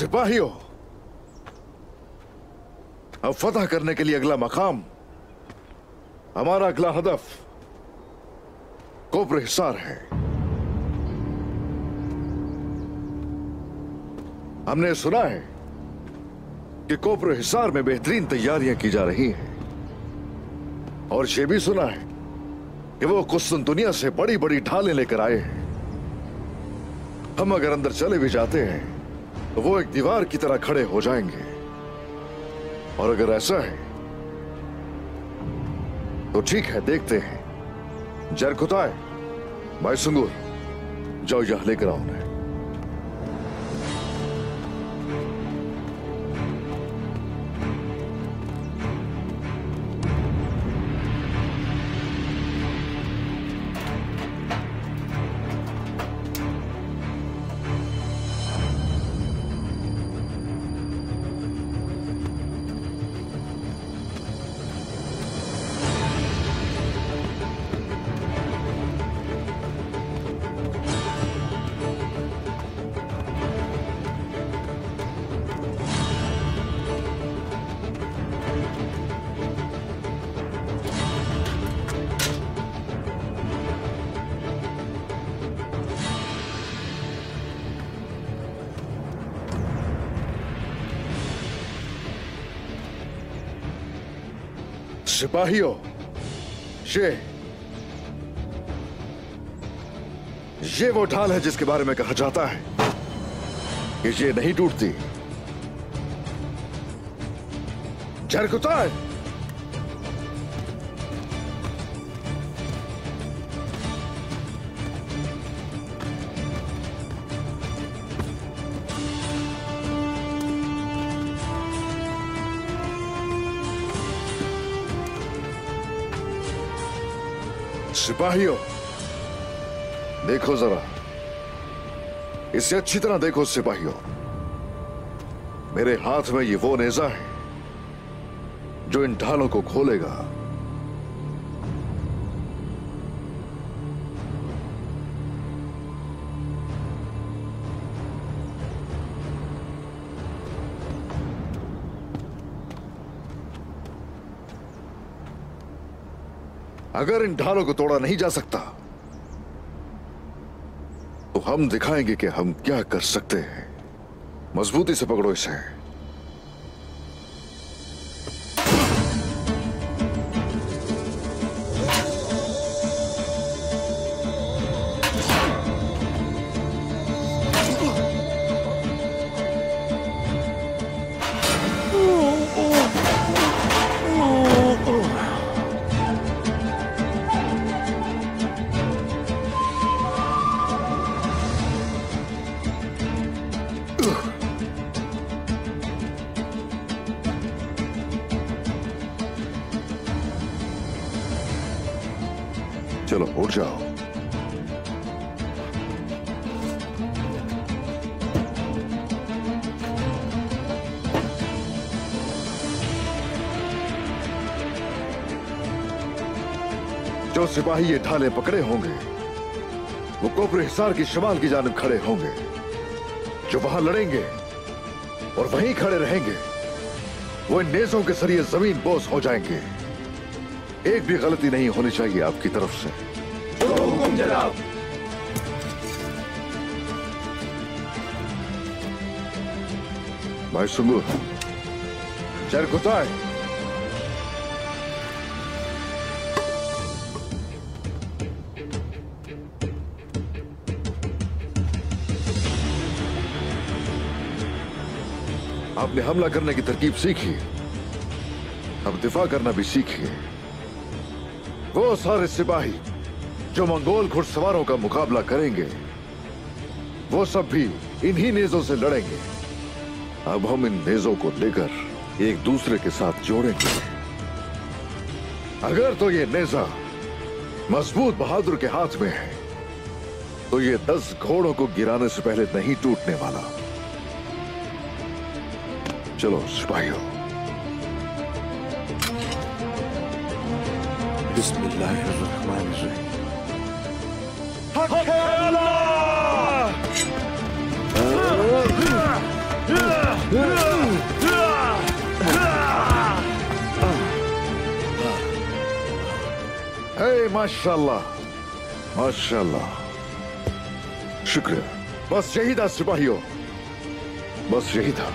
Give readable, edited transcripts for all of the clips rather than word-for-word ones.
सिपाहियों, अब फतह करने के लिए अगला मकाम, हमारा अगला हदफ कोप्र हिसार है। हमने सुना है कि कोप्र हिसार में बेहतरीन तैयारियां की जा रही हैं, और ये भी सुना है कि वो कुस्तुनतुनिया से बड़ी बड़ी ढालें लेकर आए हैं। हम अगर अंदर चले भी जाते हैं तो वो एक दीवार की तरह खड़े हो जाएंगे, और अगर ऐसा है तो ठीक है, देखते हैं। जरकुताय, मायसुंगुर, जाओ यहां लेकर आओ उन्हें। सिपाहियों, ये वो ढाल है जिसके बारे में कहा जाता है कि ये नहीं टूटती। जरकुताय, सिपाहियों, देखो जरा, इसे अच्छी तरह देखो सिपाहियों। मेरे हाथ में ये वो नेजा है जो इन ढालों को खोलेगा। अगर इन ढालों को तोड़ा नहीं जा सकता तो हम दिखाएंगे कि हम क्या कर सकते हैं। मजबूती से पकड़ो इसे। चलो उठ जाओ। जो सिपाही ये ढाले पकड़े होंगे वो कोप्र हिसार की शमाल की जानिब खड़े होंगे। जो वहां लड़ेंगे और वहीं खड़े रहेंगे वो इन नेज़ों के जरिए जमीन बोस हो जाएंगे। एक भी गलती नहीं होनी चाहिए आपकी तरफ से। हुकुम जनाब। मायसुंगुर, जरकुताय, आपने हमला करने की तरकीब सीखी, अब दिफा करना भी सीखिए। वो सारे सिपाही जो मंगोल घुड़सवारों का मुकाबला करेंगे वो सब भी इन्हीं नेज़ों से लड़ेंगे। अब हम इन नेज़ों को लेकर एक दूसरे के साथ जोड़ेंगे। अगर तो ये नेज़ा मजबूत बहादुर के हाथ में है तो ये 10 घोड़ों को गिराने से पहले नहीं टूटने वाला। चलो सिपाहियों। बिस्मिल्लाहिर्रहमानिर्रहीम। हक है अल्लाह। माशाल्लाह, माशाल्लाह। शुक्रिया। बस यही था सिपाहियों, बस यही था।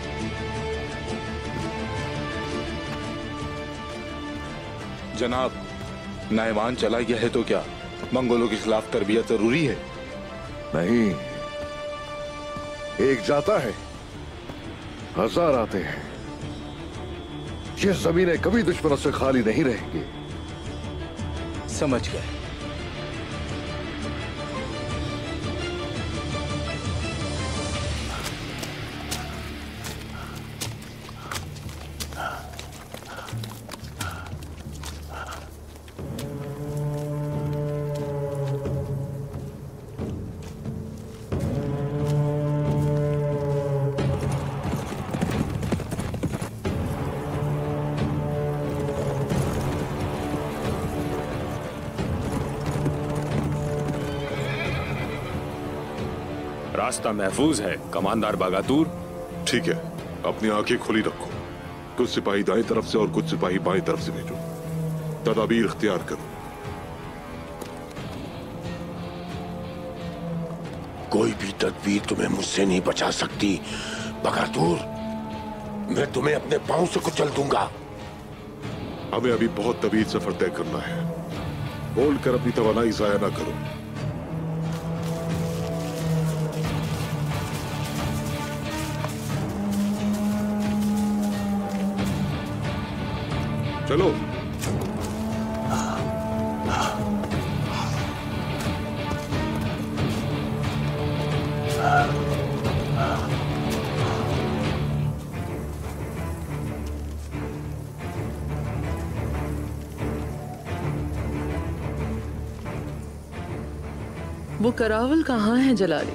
जनाब, नायमान चला गया है तो क्या मंगोलों के खिलाफ तरबियत जरूरी है? नहीं, एक जाता है, हजार आते हैं। ये जमीनें कभी दुश्मनों से खाली नहीं रहेंगी। समझ गए। रास्ता महफूज है कमांडर बगातूर। ठीक है, अपनी आंखें खुली रखो। कुछ सिपाही दाएं तरफ से और कुछ सिपाही बाएं तरफ से भेजो। तदाबीर इख्तियार करो। कोई भी तदबीर तुम्हें मुझसे नहीं बचा सकती बगातूर। मैं तुम्हें अपने पांव से कुचल दूंगा। हमें अभी बहुत तवील सफर तय करना है। बोलकर अपनी तवानाई जाया ना करो। चलो। वो करावल कहाँ है जलाली?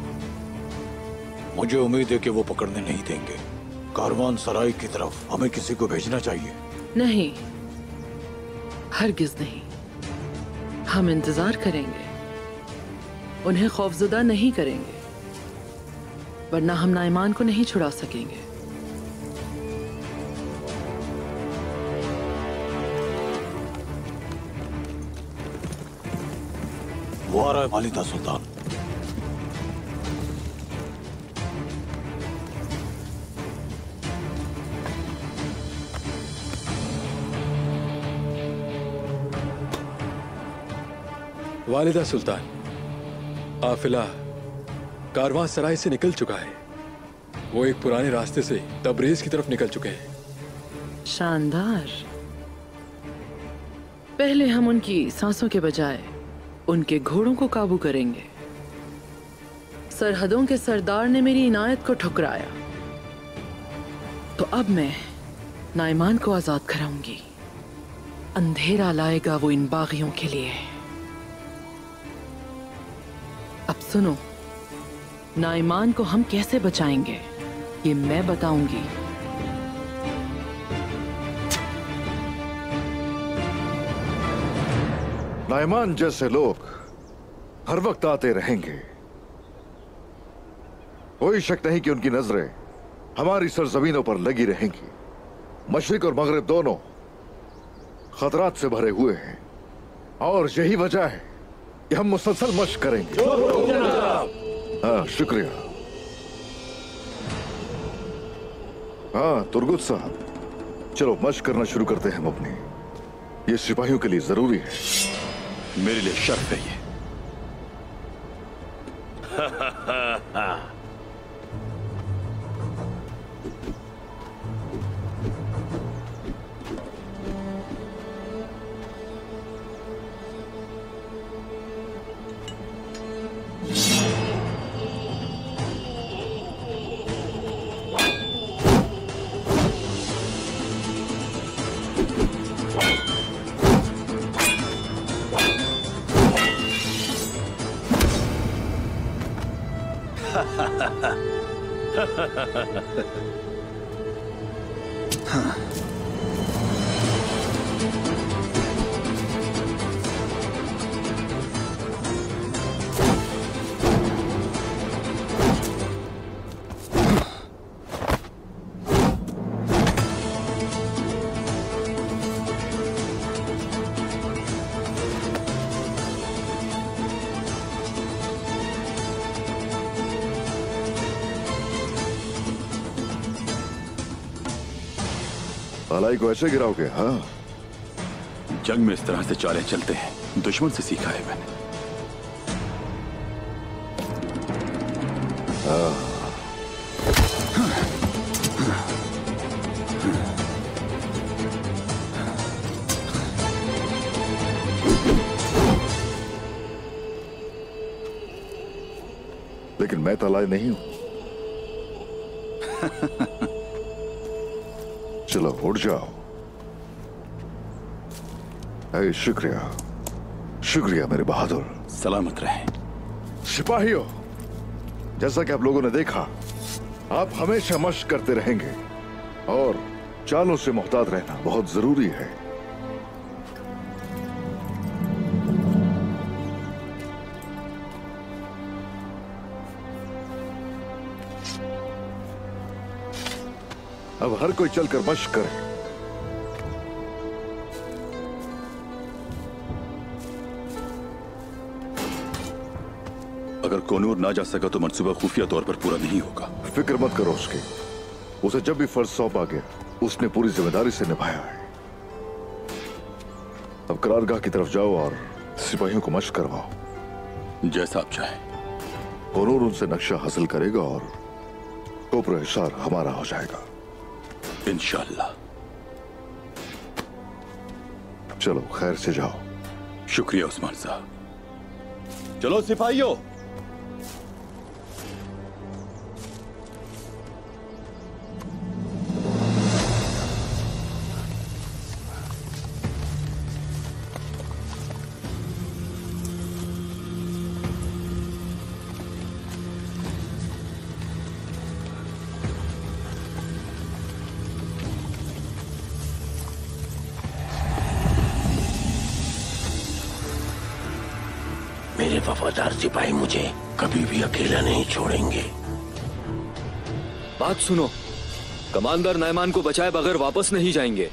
मुझे उम्मीद है कि वो पकड़ने नहीं देंगे। कारवान सराय की तरफ हमें किसी को भेजना चाहिए। नहीं, हरगिज नहीं। हम इंतजार करेंगे, उन्हें खौफजदा नहीं करेंगे, वरना हम नाइमान को नहीं छुड़ा सकेंगे। वो आ रहा है वालिदा सुल्तान। वालिदा सुल्तान, काफिला कारवां सराय से निकल चुका है। वो एक पुराने रास्ते से तबरेज की तरफ निकल चुके हैं। शानदार। पहले हम उनकी सांसों के बजाय उनके घोड़ों को काबू करेंगे। सरहदों के सरदार ने मेरी इनायत को ठुकराया, तो अब मैं नाइमान को आजाद कराऊंगी। अंधेरा लाएगा वो इन बागियों के लिए। अब सुनो, नाइमान को हम कैसे बचाएंगे ये मैं बताऊंगी। नाइमान जैसे लोग हर वक्त आते रहेंगे। कोई शक नहीं कि उनकी नजरें हमारी सरजमीनों पर लगी रहेंगी। मशरिक और मगरिब दोनों खतरात से भरे हुए हैं, और यही वजह है कि हम मुसलसल मशक करेंगे। हाँ, शुक्रिया। हाँ तुर्गुत साहब, चलो मशक करना शुरू करते हैं हम अपनी। ये सिपाहियों के लिए जरूरी है। मेरे लिए शर्त है ये। अलाई को ऐसे गिराओगे? हाँ, जंग में इस तरह से चालें चलते हैं, दुश्मन से सीखा है मैंने। लेकिन मैं तो अलाई नहीं हूं। चलो उठ जाओ। शुक्रिया, शुक्रिया मेरे बहादुर। सलामत रहें। सिपाहियों, जैसा कि आप लोगों ने देखा, आप हमेशा मशक करते रहेंगे और चालों से मुहतात रहना बहुत जरूरी है। अब हर कोई चलकर मशक करे। अगर कोनूर ना जा सका तो मंसूबा खुफिया तौर पर पूरा नहीं होगा। फिक्र मत करो उसकी। उसे जब भी फर्ज सौंपा गया उसने पूरी जिम्मेदारी से निभाया है। अब करारगाह की तरफ जाओ और सिपाहियों को मशक करवाओ। जैसा आप चाहें। कोनूर उनसे नक्शा हासिल करेगा और कोपरो हिसार हमारा हो जाएगा इंशाअल्लाह। चलो खैर से जाओ। शुक्रिया उस्मान साहब। चलो सिपाहियों। मेरे वफादार सिपाही मुझे कभी भी अकेला नहीं छोड़ेंगे। बात सुनो, कमांडर नैमान को बचाए बगैर वापस नहीं जाएंगे।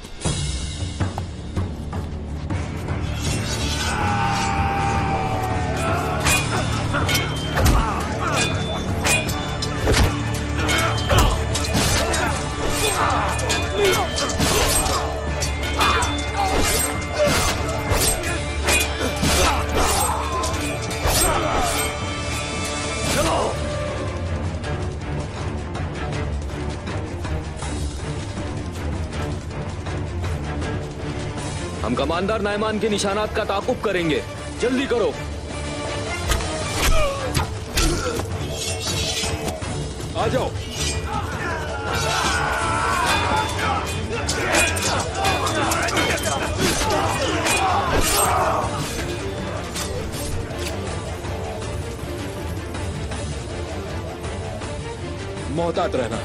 हम कमांडर नैमान के निशानात का ताकुब करेंगे। जल्दी करो। आ जाओ। मोहतात रहना।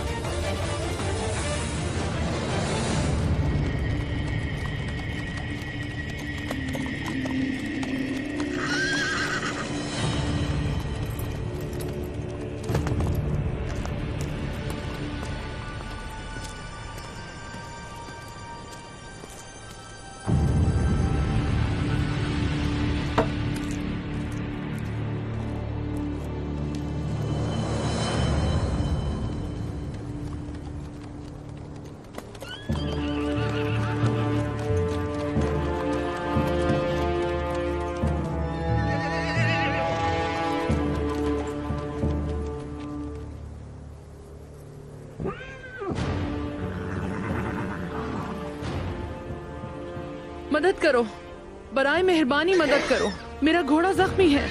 मदद करो, बराए मेहरबानी मदद करो। मेरा घोड़ा जख्मी है।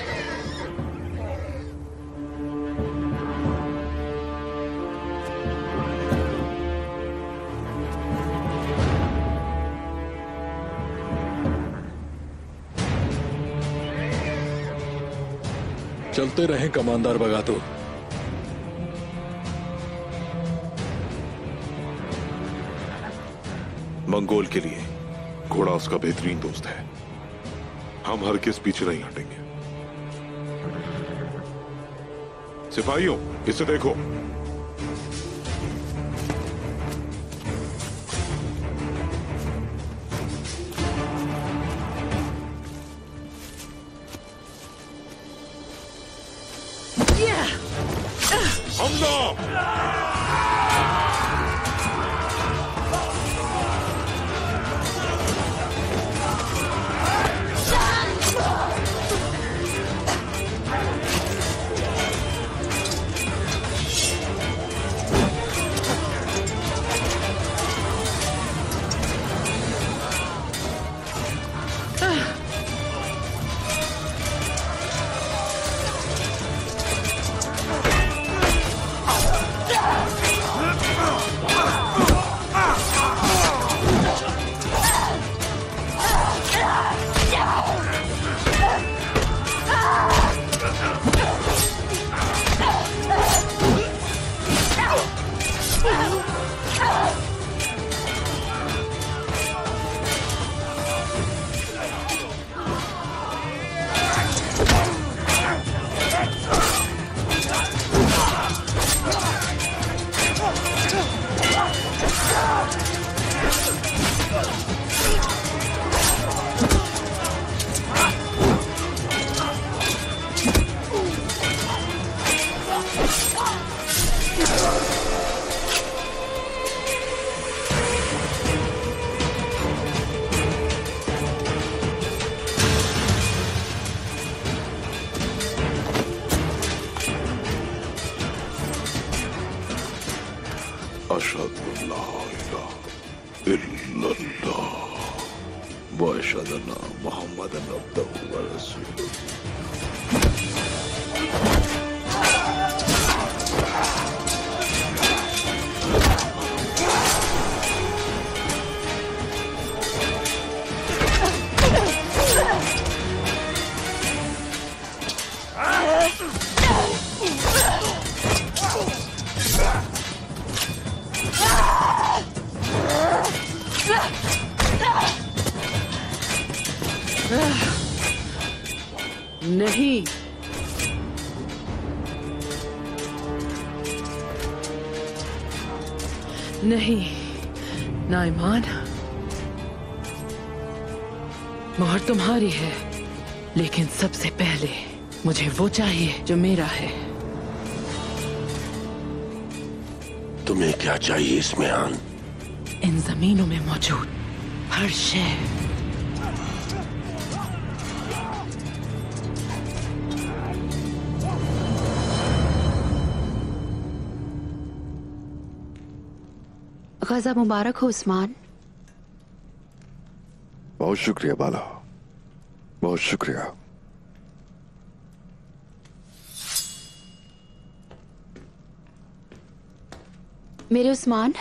चलते रहें कमांडर बगातुर। मंगोल के लिए घोड़ा उसका बेहतरीन दोस्त है। हम हर किस पीछे नहीं हटेंगे। सिपाहियों, इसे देखो। हमला! अशहदु अल्ला इलाहा इल्लल्लाह व अशहदु अन्ना मुहम्मदन अब्दुहु व रसूलुहु। नहीं, नहीं नाइमान, मोहर तुम्हारी है, लेकिन सबसे पहले मुझे वो चाहिए जो मेरा है। तुम्हें क्या चाहिए इसमें आन? इन जमीनों में मौजूद हर शय। गज़ा मुबारक हो उस्मान। बहुत शुक्रिया बाला, बहुत शुक्रिया। मेरे उस्मान,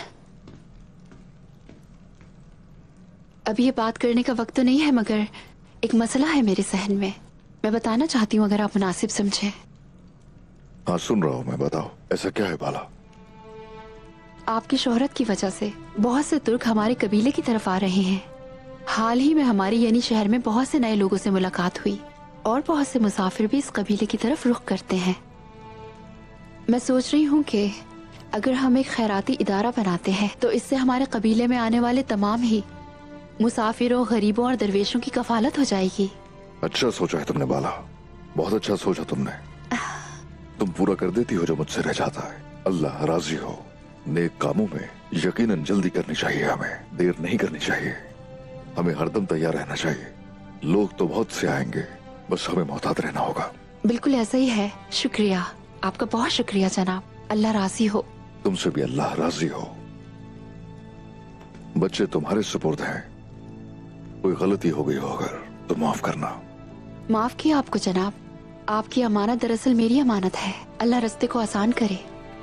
अभी ये बात करने का वक्त तो नहीं है, मगर एक मसला है मेरे सहन में। मैं बताना चाहती हूँ अगर आप मुनासिब समझे। हाँ सुन रहा हूँ मैं, बताओ ऐसा क्या है बाला? आपकी शोहरत की वजह से बहुत से तुर्क हमारे कबीले की तरफ आ रहे हैं। हाल ही में हमारे यानी शहर में बहुत से नए लोगों से मुलाकात हुई और बहुत से मुसाफिर भी इस कबीले की तरफ रुख करते हैं। मैं सोच रही हूँ कि अगर हम एक खैराती इदारा बनाते हैं तो इससे हमारे कबीले में आने वाले तमाम ही मुसाफिरों, गरीबों और दरवेशों की कफालत हो जाएगी। अच्छा सोचा है तुमने बाला, बहुत अच्छा सोचा तुमने। तुम पूरा कर देती हो जो मुझसे रह जाता है। अल्लाह राजी हो। नेक कामों में यकीनन जल्दी करनी चाहिए, हमें देर नहीं करनी चाहिए। हमें हरदम तैयार रहना चाहिए। लोग तो बहुत से आएंगे, बस हमें मोहतात रहना होगा। बिल्कुल ऐसा ही है। शुक्रिया, आपका बहुत शुक्रिया जनाब। अल्लाह राजी हो। तुमसे भी अल्लाह राजी हो। बच्चे तुम्हारे सुपुर्द हैं। कोई गलती हो गई हो अगर तो माफ करना। माफ किया आपको जनाब। आपकी अमानत दरअसल मेरी अमानत है। अल्लाह रास्ते को आसान करे।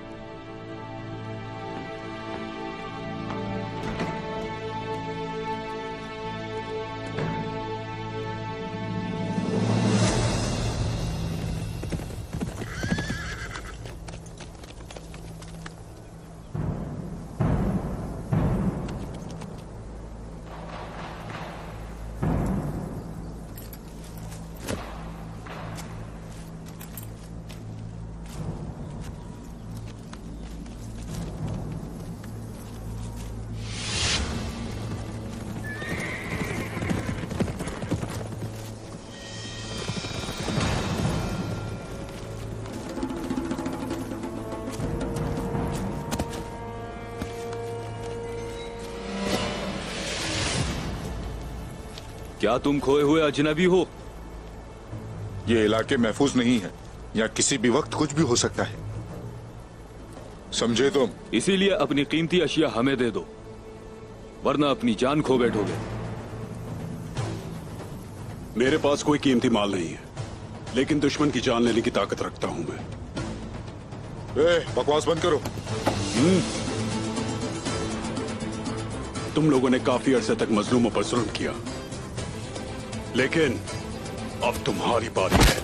क्या तुम खोए हुए अजनबी हो? ये इलाके महफूज नहीं है, यहाँ किसी भी वक्त कुछ भी हो सकता है, समझे तुम? इसीलिए अपनी कीमती अशिया हमें दे दो, वरना अपनी जान खो बैठोगे। मेरे पास कोई कीमती माल नहीं है, लेकिन दुश्मन की जान लेने की ताकत रखता हूं मैं। बकवास बंद करो। तुम लोगों ने काफी अरसे तक मजलूमों पर जुल्म किया, लेकिन अब तुम्हारी बारी है।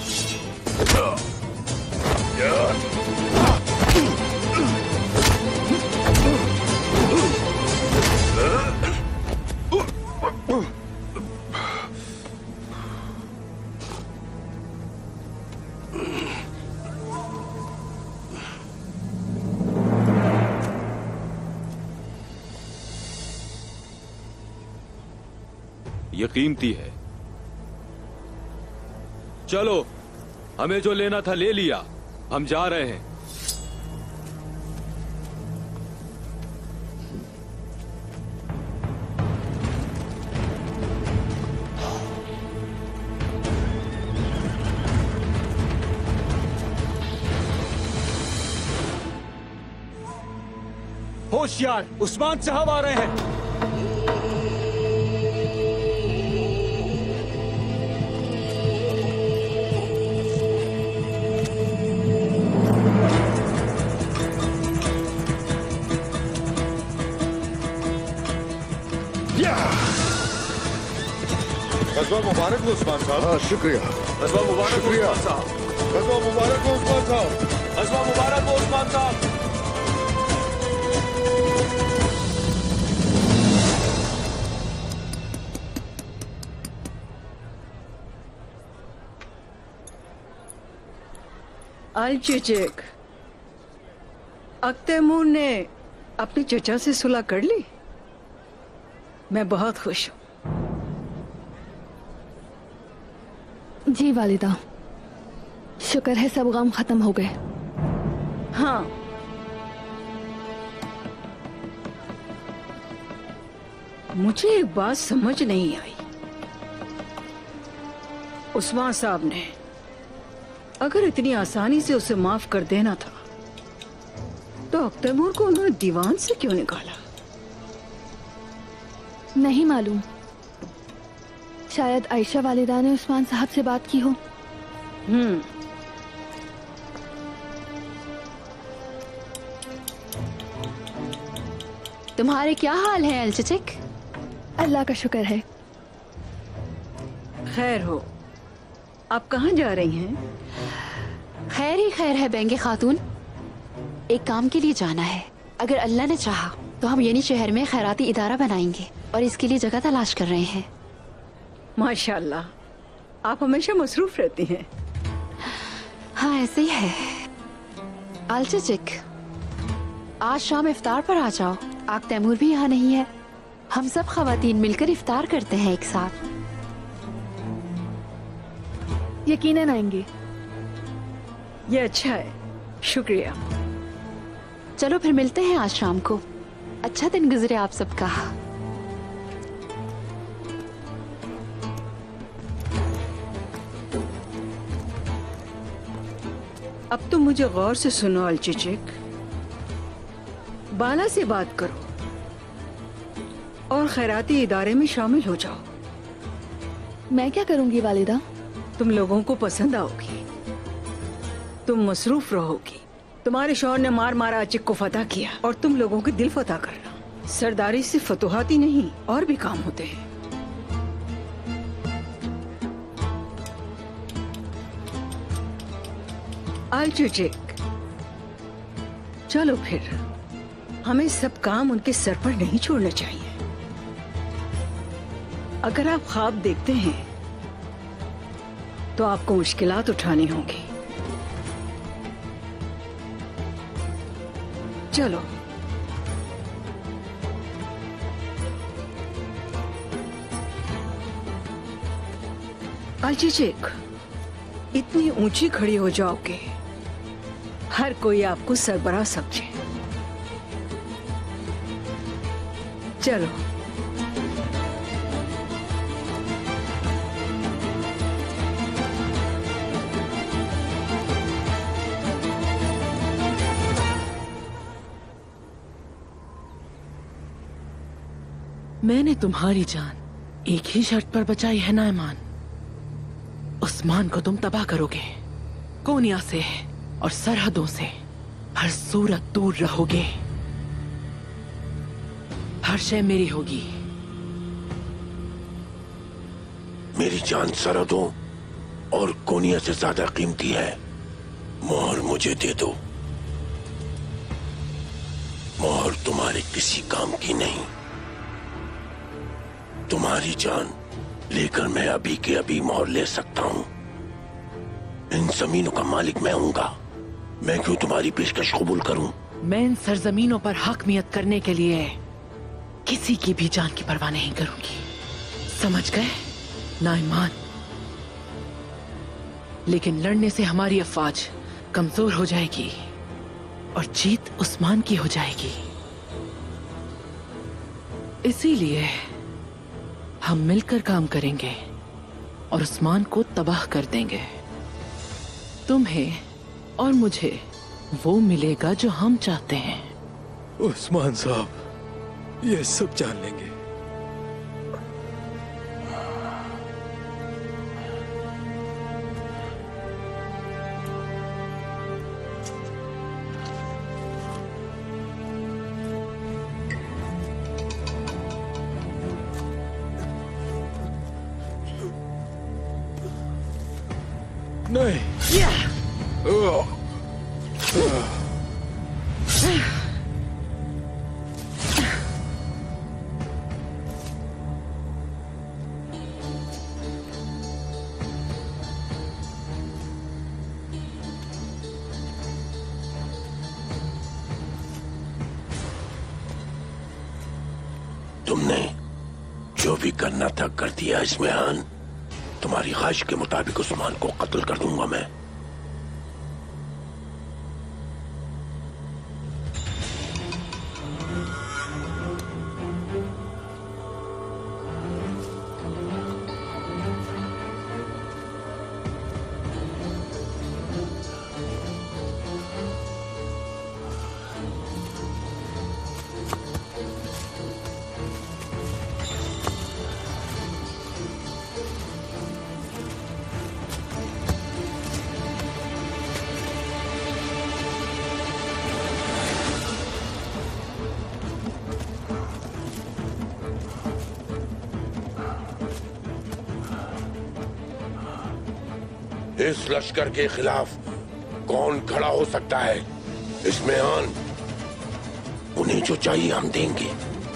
ये कीमती है। चलो, हमें जो लेना था ले लिया, हम जा रहे हैं। होशियार, उस्मान साहब आ रहे हैं। गज़वा मुबारक हो उस्मान साहब। हाँ शुक्रिया। गज़वा मुबारक हो उस्मान साहब। गज़वा मुबारक हो उस्मान साहब। गज़वा मुबारक हो उस्मान साहब। अल-चिचिक, तैमूर ने अपनी चचा से सुलह कर ली। मैं बहुत खुश हूँ। जी वालिदा, शुक्र है सब गम खत्म हो गए। हाँ, मुझे एक बात समझ नहीं आई। उस्मान साहब ने अगर इतनी आसानी से उसे माफ कर देना था तो तैमूर को उन्होंने दीवान से क्यों निकाला? नहीं मालूम, शायद आयशा वालिदा ने उस्मान साहब से बात की हो। तुम्हारे क्या हाल है अल-चिचिक? अल्लाह का शुक्र है। खैर हो, आप कहाँ जा रही हैं? खैर ही खैर है बेंगे खातून, एक काम के लिए जाना है। अगर अल्लाह ने चाहा तो हम यनी शहर में खैराती इदारा बनाएंगे और इसके लिए जगह तलाश कर रहे हैं। माशाल्लाह, आप हमेशा मसरूफ रहती हैं। हाँ ऐसे ही है। अल-चिचिक, आज शाम इफ्तार पर आ जाओ। आक तैमूर भी यहाँ नहीं है, हम सब खवातीन मिलकर इफ्तार करते हैं एक साथ। यकीनन आएंगे। ये अच्छा है, शुक्रिया। चलो फिर मिलते हैं आज शाम को। अच्छा दिन गुजरे आप सबका। अब तुम मुझे गौर से सुनो अल-चिचिक, बाला से बात करो और खैराती इदारे में शामिल हो जाओ। मैं क्या करूंगी वालिदा? तुम लोगों को पसंद आओगी, तुम मसरूफ रहोगी। तुम्हारे शौहर ने मार मारा अचिक को फतह किया और तुम लोगों के दिल फतह करना। सरदारी से फतुहाती नहीं, और भी काम होते हैं। अल-चिचिक, चलो फिर, हमें सब काम उनके सर पर नहीं छोड़ना चाहिए। अगर आप ख्वाब देखते हैं तो आपको मुश्किलात उठानी होंगी। चलो। अल-चिचिक, इतनी ऊंची खड़ी हो जाओगे हर कोई आपको सरबराह समझे। चलो। मैंने तुम्हारी जान एक ही शर्त पर बचाई है नायमान। उस्मान को तुम तबाह करोगे, कोनिया से और सरहदों से हर सूरत दूर रहोगे। हर शय मेरी होगी। मेरी जान सरहदों और कोनिया से ज्यादा कीमती है। मोहर मुझे दे दो। मोहर तुम्हारे किसी काम की नहीं। तुम्हारी जान लेकर मैं अभी के अभी मोहर ले सकता हूं। इन जमीनों का मालिक मैं हूंगा। मैं क्यों तुम्हारी पेशकश कबूल करूं? मैं इन सरजमीनों पर हकमियत करने के लिए किसी की भी जान की परवाह नहीं करूंगी। समझ गए नाइमान? लेकिन लड़ने से हमारी अफवाज कमजोर हो जाएगी और जीत उस्मान की हो जाएगी। इसीलिए हम मिलकर काम करेंगे और उस्मान को तबाह कर देंगे। तुम्हें और मुझे वो मिलेगा जो हम चाहते हैं। उस्मान साहब ये सब जान लेंगे। नहीं। तुमने जो भी करना था कर दिया इस्माइल। तुम्हारी ख्वाहिश के मुताबिक उस्मान को कत्ल कर दूंगा मैं। इस लश्कर के खिलाफ कौन खड़ा हो सकता है? इस्माइल, उन्हें जो चाहिए हम देंगे।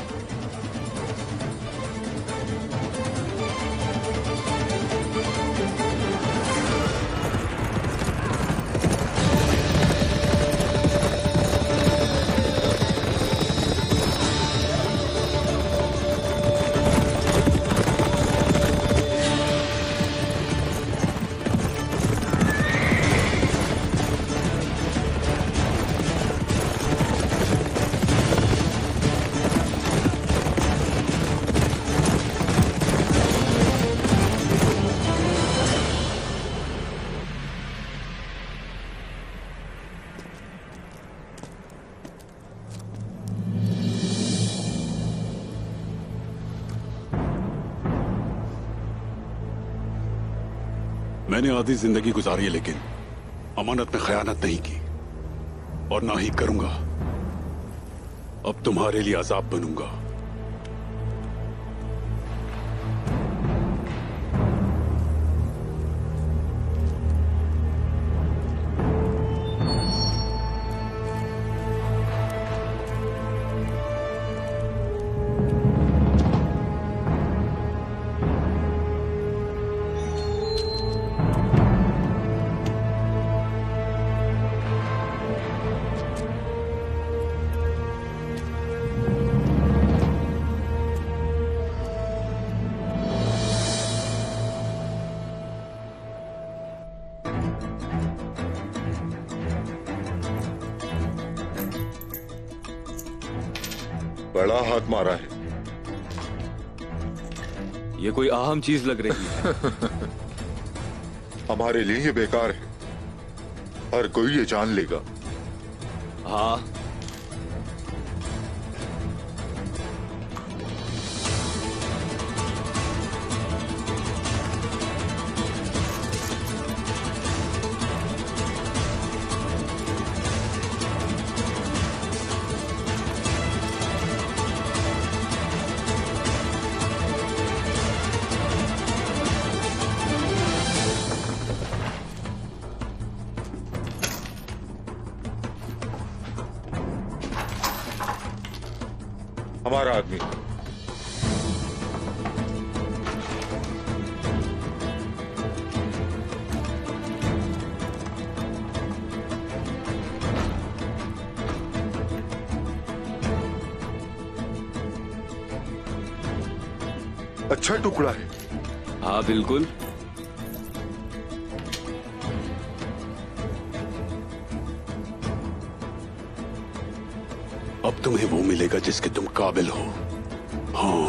मैंने आधी जिंदगी गुजारी है, लेकिन अमानत में खयानत नहीं की और ना ही करूंगा। अब तुम्हारे लिए अजाब बनूंगा। बड़ा हाथ मारा है। ये कोई अहम चीज लग रही है। हमारे लिए ये बेकार है, हर कोई ये जान लेगा। हाँ, हमारा आदमी। अच्छा टुकड़ा है। हाँ बिल्कुल। अब तुम्हें वो मिलेगा जिसके तुम काबिल हो। हाँ,